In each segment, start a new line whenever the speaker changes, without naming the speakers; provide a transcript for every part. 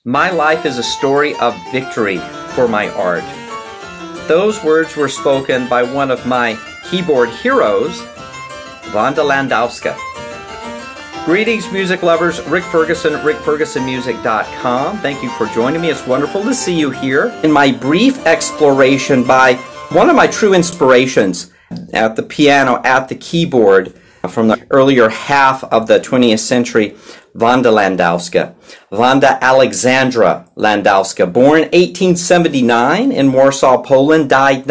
My life is a story of victory for my art. Those words were spoken by one of my keyboard heroes, Wanda Landowska. Greetings, music lovers. Rick Ferguson, rickfergusonmusic.com. Thank you for joining me. It's wonderful to see you here in my brief exploration by one of my true inspirations at the piano, at the keyboard, from the earlier half of the 20th century, Wanda Landowska. Wanda Alexandra Landowska, born 1879 in Warsaw, Poland, died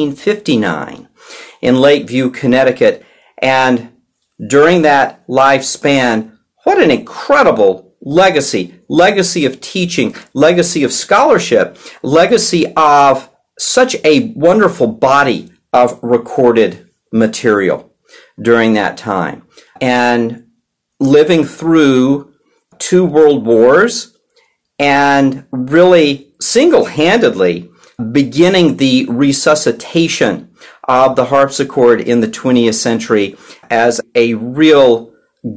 1959 in Lakeview, Connecticut. And during that lifespan, what an incredible legacy. Legacy of teaching, legacy of scholarship, legacy of such a wonderful body of recorded material during that time. And living through 2 world wars and really single-handedly beginning the resuscitation of the harpsichord in the 20th century as a real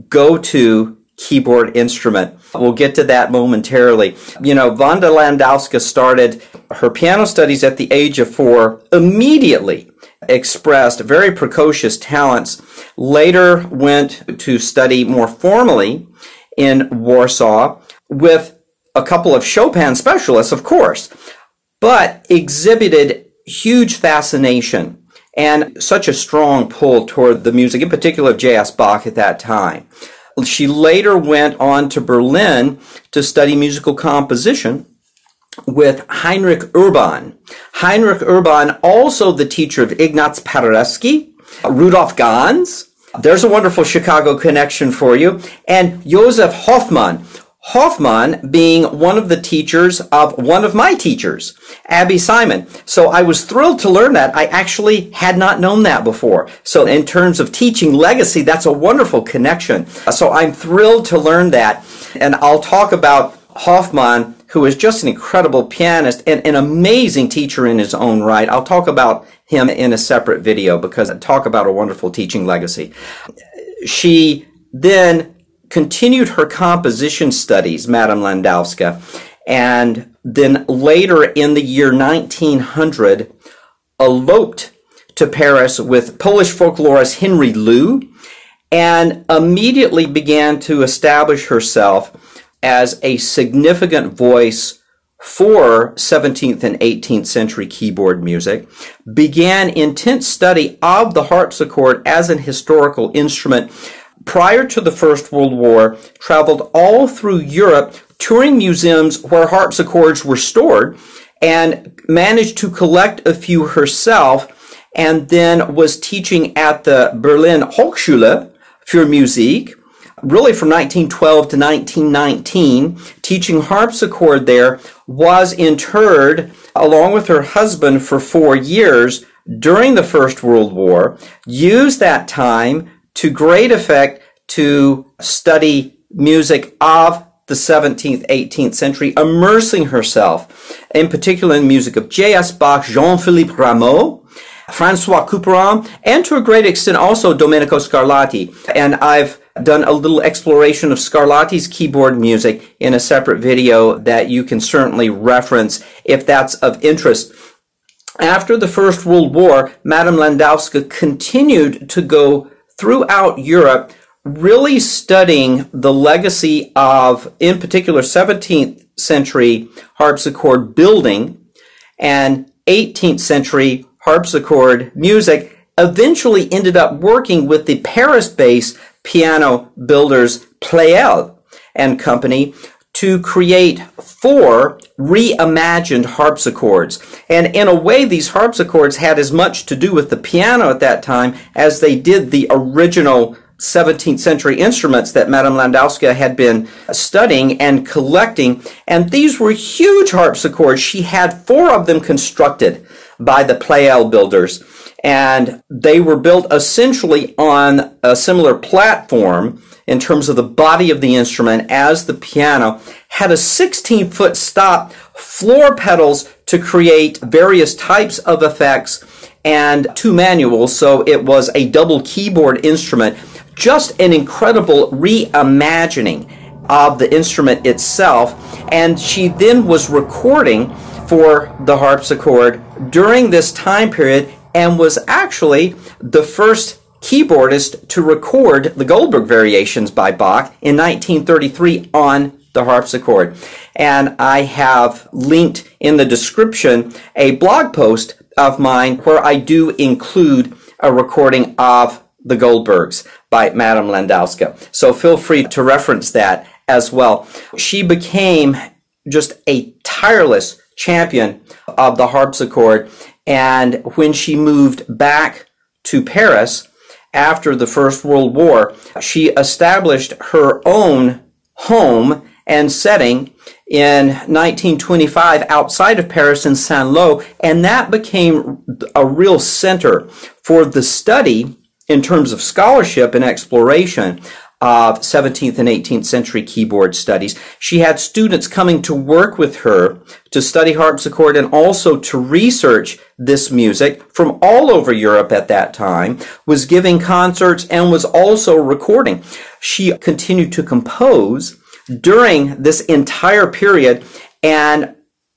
go-to keyboard instrument. We'll get to that momentarily. You know, Wanda Landowska started her piano studies at the age of 4, immediately expressed very precocious talents, later went to study more formally in Warsaw with a couple of Chopin specialists, of course, but exhibited huge fascination and such a strong pull toward the music, in particular of J.S. Bach at that time. She later went on to Berlin to study musical composition with Heinrich Urban. Heinrich Urban, also the teacher of Ignaz Paderewski, Rudolf Ganz. There's a wonderful Chicago connection for you. And Joseph Hoffmann. Hoffmann being one of the teachers of one of my teachers, Abby Simon. So I was thrilled to learn that. I actually had not known that before. So in terms of teaching legacy, that's a wonderful connection. So I'm thrilled to learn that. And I'll talk about Hoffmann, who is just an incredible pianist and an amazing teacher in his own right. I'll talk about him in a separate video because I talk about a wonderful teaching legacy. She then continued her composition studies, Madame Landowska, and then later in the year 1900 eloped to Paris with Polish folklorist Henry Lew and immediately began to establish herself as a significant voice for 17th and 18th century keyboard music, began intense study of the harpsichord as an historical instrument. Prior to the First World War, traveled all through Europe, touring museums where harpsichords were stored, and managed to collect a few herself, and then was teaching at the Berlin Hochschule für Musik, really from 1912 to 1919, teaching harpsichord there, was interred along with her husband for 4 years during the First World War, used that time to great effect to study music of the 17th, 18th century, immersing herself in particular in the music of J.S. Bach, Jean-Philippe Rameau, François Couperin, and to a great extent also Domenico Scarlatti. And I've done a little exploration of Scarlatti's keyboard music in a separate video that you can certainly reference if that's of interest. After the First World War, Madame Landowska continued to go throughout Europe, really studying the legacy of, in particular, 17th century harpsichord building and 18th century harpsichord music, eventually ended up working with the Paris-based piano builders Pleyel and Company to create 4 reimagined harpsichords. And in a way, these harpsichords had as much to do with the piano at that time as they did the original 17th century instruments that Madame Landowska had been studying and collecting. And these were huge harpsichords. She had 4 of them constructed by the Pleyel builders. And they were built essentially on a similar platform in terms of the body of the instrument as the piano, had a 16-foot stop, floor pedals to create various types of effects, and 2 manuals, so it was a double keyboard instrument. Just an incredible reimagining of the instrument itself, and she then was recording for the harpsichord during this time period and was actually the first keyboardist to record the Goldberg variations by Bach in 1933 on the harpsichord. And I have linked in the description a blog post of mine where I do include a recording of the Goldbergs by Madame Landowska. So feel free to reference that as well. She became just a tireless champion of the harpsichord, and when she moved back to Paris after the First World War, she established her own home and setting in 1925 outside of Paris in Saint-Lô, and that became a real center for the study in terms of scholarship and exploration of 17th and 18th century keyboard studies. She had students coming to work with her to study harpsichord and also to research this music from all over Europe at that time, was giving concerts and was also recording. She continued to compose during this entire period and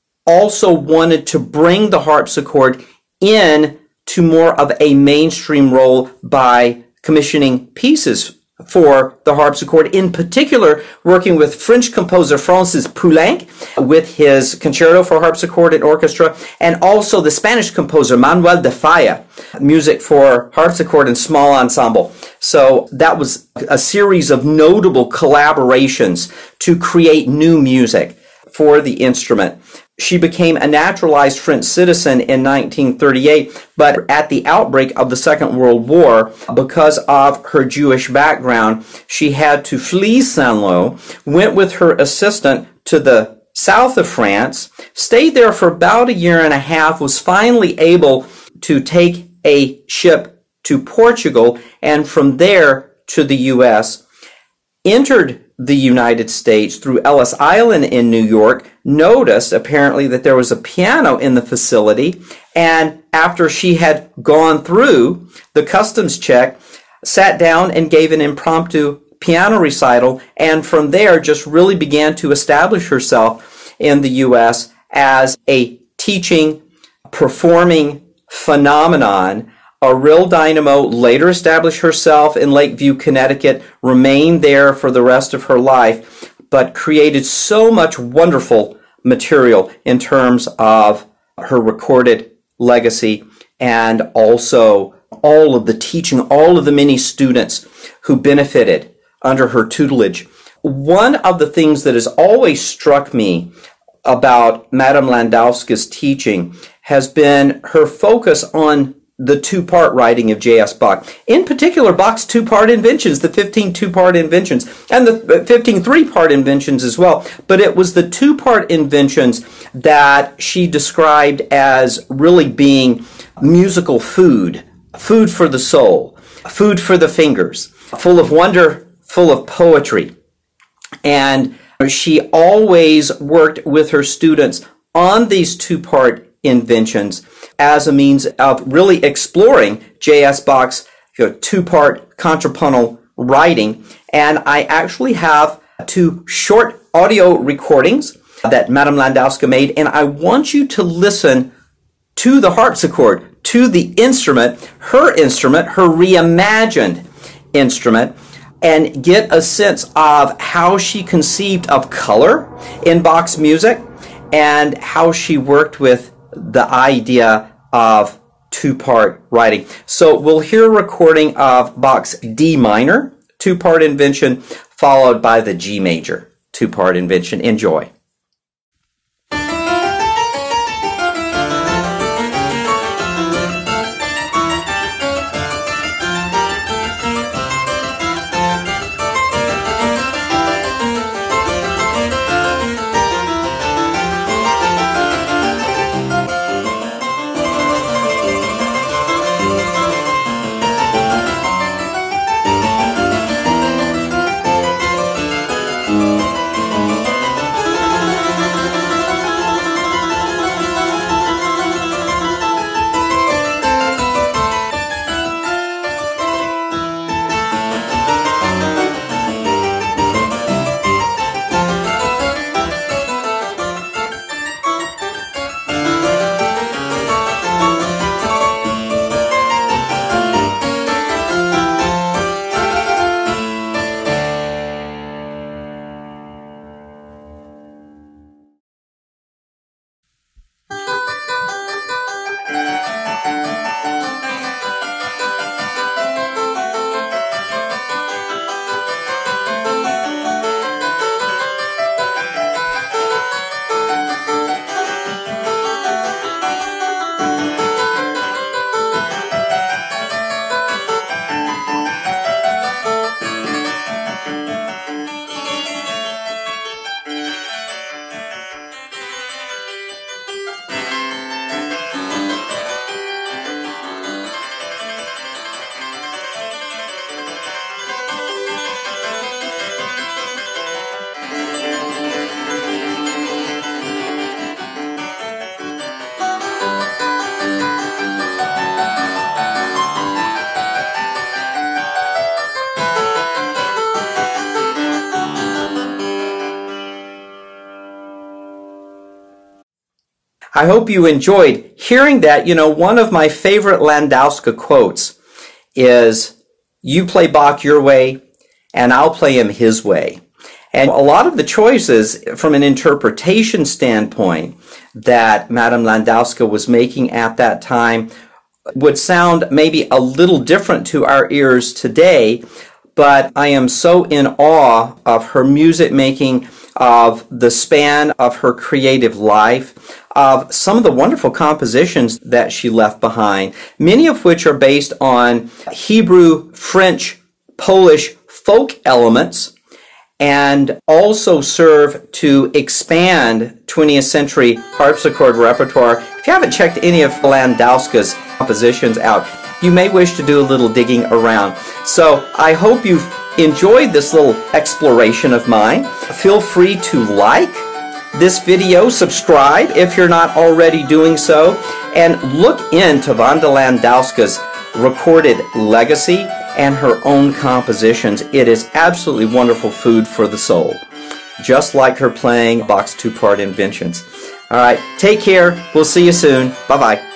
also wanted to bring the harpsichord in to more of a mainstream role by commissioning pieces for the harpsichord, in particular working with French composer Francis Poulenc with his concerto for harpsichord and orchestra, and also the Spanish composer Manuel de Falla, music for harpsichord and small ensemble. So that was a series of notable collaborations to create new music for the instrument. She became a naturalized French citizen in 1938, but at the outbreak of the Second World War, because of her Jewish background, she had to flee Saint-Lô, went with her assistant to the south of France, stayed there for about a year and a half, was finally able to take a ship to Portugal, and from there to the U.S., entered the United States through Ellis Island in New York, noticed apparently that there was a piano in the facility, and after she had gone through the customs check, sat down and gave an impromptu piano recital, and from there just really began to establish herself in the U.S. as a teaching, performing phenomenon, a real dynamo. Later established herself in Lakeview, Connecticut, remained there for the rest of her life, but created so much wonderful material in terms of her recorded legacy, and also all of the teaching, all of the many students who benefited under her tutelage. One of the things that has always struck me about Madame Landowska's teaching has been her focus on the two-part writing of J.S. Bach. In particular, Bach's two-part inventions, the 15 two-part inventions, and the 15 three-part inventions as well. But it was the two-part inventions that she described as really being musical food, food for the soul, food for the fingers, full of wonder, full of poetry. And she always worked with her students on these two-part inventions as a means of really exploring J.S. Bach's two-part contrapuntal writing. And I actually have two short audio recordings that Madame Landowska made, and I want you to listen to the harpsichord, to the instrument, her reimagined instrument, and get a sense of how she conceived of color in Bach's music and how she worked with the idea of two-part writing. So we'll hear a recording of Bach's D minor two-part invention, followed by the G major two-part invention. Enjoy. I hope you enjoyed hearing that. You know, one of my favorite Landowska quotes is, "You play Bach your way, and I'll play him his way." And a lot of the choices from an interpretation standpoint that Madame Landowska was making at that time would sound maybe a little different to our ears today, but I am so in awe of her music making, of the span of her creative life, of some of the wonderful compositions that she left behind, many of which are based on Hebrew, French, Polish folk elements, and also serve to expand 20th century harpsichord repertoire. If you haven't checked any of Landowska's compositions out, you may wish to do a little digging around. So I hope you've enjoyed this little exploration of mine. Feel free to like this video, subscribe if you're not already doing so, and look into Wanda Landowska's recorded legacy and her own compositions. It is absolutely wonderful food for the soul, just like her playing Bach's two-part inventions. All right, take care. We'll see you soon. Bye-bye.